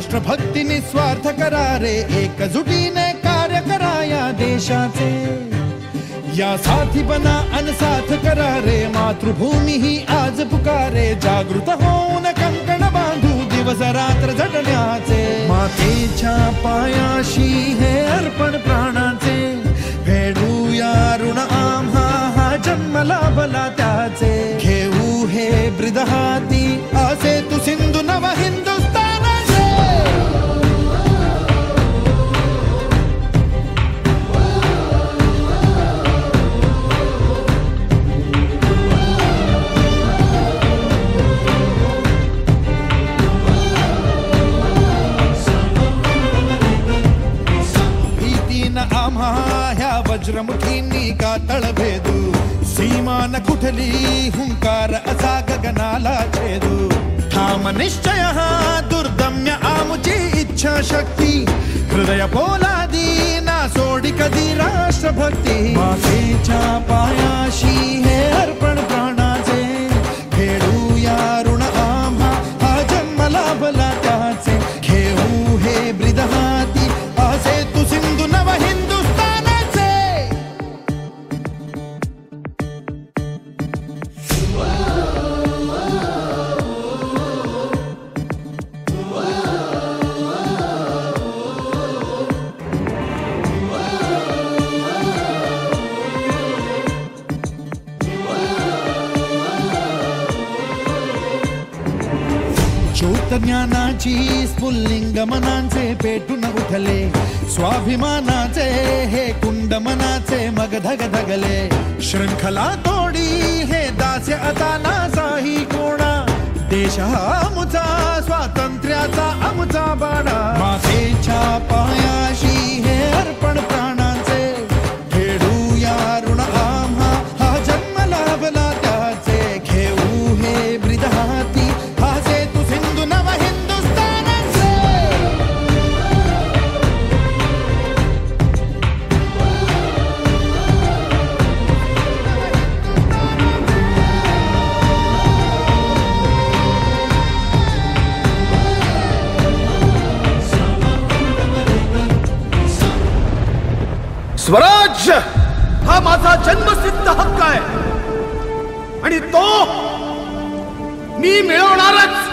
राष्ट्रभक्ती निस्वार्थ करारे, एकजुटीने कार्य करा या देशाचे। या साथी बना अनसाथ करारे, मातृभूमी ही आज पुकारे। जागृत होऊन कंकण बांधू, दिवस रात्र झटण्याचे। मातेच्या पायाशी हे अर्पण प्राणाचे, फेडूया ऋण आम्हा हा जन्म लाभला त्याचे। घेऊ हे ब्रीद हाती, असे तू सिंधू नव हिंदुस्तानाचे। आम्हा ह्या वज्रमुठींनी का तळभेदू, सीमा न कुठली हुंकार असा गगनाला छेदू। ठाम निश्चय हा दुर्दम्य आमुची इच्छा शक्ती, हृदय पोलादी ना सोडी कधी राष्ट्रभक्ती। मातेच्या पायाशी हे अर्पण प्राणाचे, फेडूया ऋण आम्हा हा जन्म लाभला त्याचे। घेऊ हे ब्रीद हाती, असे तू सिंधू नव हिंदुस्तानाचे। ज्योत ज्ञानाची स्फुल्लिंग मनांचे पेटून उठले, स्वाभिमानाचे हे कुंड मनाचे मग धग धगले। शृंखला तोडी हे दास्य आता नासाही कोणा, देश हा आमुचा स्वातंत्र्याचा आमुचा बाणा। मातेच्या पायाशी हे अर्पण प्राणाचे, फेडूया ऋण आम्हा हा जन्म लाभला त्याचे। घेऊ हे ब्रीद हाती, हासे तू सिंधू नव हिंदुस्तानाचे। स्वराज्य हा माझा जन्मसिद्ध हक्क आहे आणि तो मी मिळवणारच।